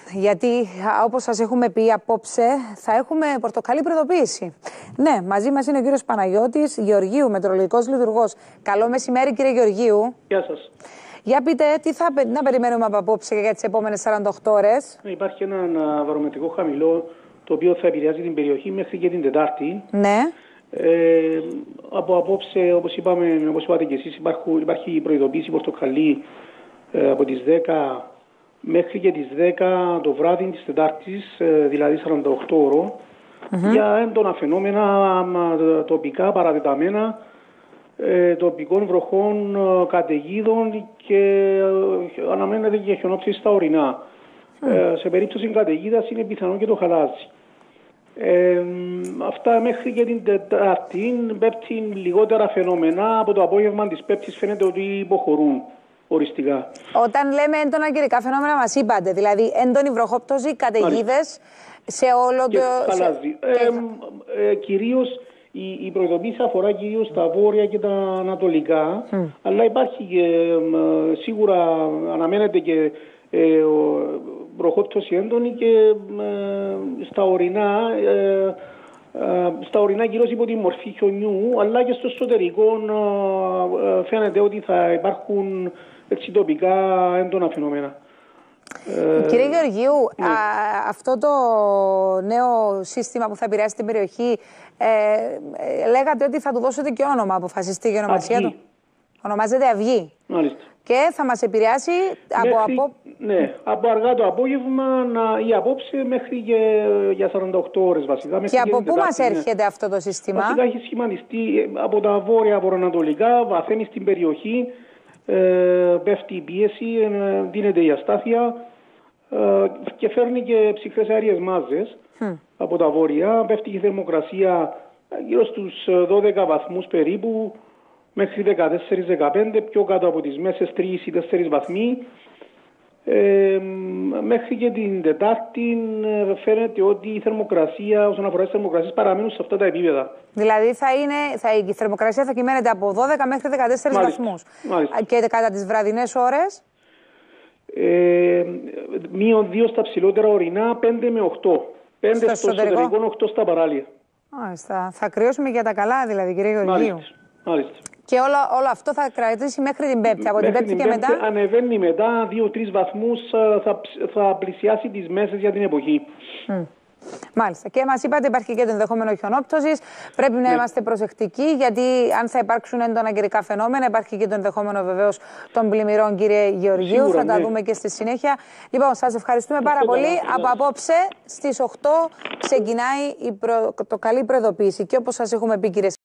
γιατί όπως σας έχουμε πει απόψε θα έχουμε πορτοκαλί προειδοποίηση. Ναι, μαζί μας είναι ο κύριος Παναγιώτης Γεωργίου, μετεωρολογικός λειτουργός. Καλό μεσημέρι κύριε Γεωργίου. Γεια σας. Για πείτε, τι να περιμένουμε από απόψε για τις επόμενες 48 ώρες. Υπάρχει ένα βαρομετρικό χαμηλό το οποίο θα επηρεάζει την περιοχή μέχρι και την Τετάρτη. Ναι. Από απόψε, όπως είπατε και εσείς, υπάρχει η προειδοποίηση πορτοκαλί από τις 10 μέχρι και τις 10 το βράδυ της Τετάρτης, δηλαδή 48 ώρων, για έντονα φαινόμενα τοπικά, παρατεταμένα, τοπικών βροχών, καταιγίδων και αναμένεται και χιονόψη στα ορεινά. Σε περίπτωση καταιγίδας είναι πιθανό και το χαλάζι. Αυτά μέχρι και την Τετάρτη. Πέμπτη λιγότερα φαινόμενα. Από το απόγευμα της Πέμπτης φαίνεται ότι υποχωρούν οριστικά. Όταν λέμε έντονα καιρικά φαινόμενα, μας είπατε, δηλαδή έντονη βροχόπτωση, καταιγίδες σε όλο και το... χαλάζι. Κυρίως η προειδοποίηση αφορά κυρίως τα βόρεια και τα ανατολικά, αλλά υπάρχει και σίγουρα αναμένεται και βροχόπτωση έντονη και στα ορεινά κυρίως υπό τη μορφή χιονιού, αλλά και στο εσωτερικό φαίνεται ότι θα υπάρχουν έτσι τοπικά έντονα φαινόμενα. Κύριε Γεωργίου, ναι, αυτό το νέο σύστημα που θα επηρεάσει την περιοχή, λέγατε ότι θα του δώσετε και όνομα, αποφασιστεί για ονομασία του. Ονομάζεται Αυγή. Μάλιστα. Και θα μας επηρεάσει Ναι, από αργά το απόγευμα ή απόψε μέχρι και για 48 ώρες βασικά. Και από πού μας έρχεται αυτό το σύστημα? Βασικά έχει σχηματιστεί από τα βόρεια βορειοανατολικά, βαθαίνει στην περιοχή, πέφτει η πίεση, δίνεται η αστάθεια και φέρνει και ψυχρές αέριες μάζες από τα βόρεια. Πέφτει η θερμοκρασία γύρω στους 12 βαθμούς περίπου, μέχρι 14-15, πιο κάτω από τις μέσες 3 ή 4 βαθμοί. Μέχρι και την Τετάρτη φαίνεται ότι η θερμοκρασία, όσον αφορά τις θερμοκρασίες, παραμένουν σε αυτά τα επίπεδα. Δηλαδή η θερμοκρασία θα κυμαίνεται από 12 μέχρι 14 βαθμούς. Μάλιστα. Και κατά τις βραδινές ώρες? -2 στα ψηλότερα ορεινά, 5 με 8. 5 στο εσωτερικό, 8 στα παράλια. Μάλιστα. Θα κρυώσουμε για τα καλά δηλαδή, κύριε Γεωργίου. Μάλιστα. Και όλο αυτό θα κρατήσει μέχρι την Πέμπτη. Από την Πέμπτη και μετά. Ανεβαίνει μετά 2-3 βαθμούς, θα πλησιάσει τις μέσες για την εποχή. Μάλιστα. Και μας είπατε υπάρχει και το ενδεχόμενο χιονόπτωσης. Πρέπει να είμαστε προσεκτικοί, γιατί αν θα υπάρξουν έντονα καιρικά φαινόμενα, υπάρχει και το ενδεχόμενο βεβαίως των πλημμυρών, κύριε Γεωργίου. Σίγουρα, θα τα δούμε και στη συνέχεια. Λοιπόν, σας ευχαριστούμε πάρα πολύ. Από απόψε στις 8 ξεκινάει το καλή προειδοποίηση. Και όπως σας έχουμε πει, κύριε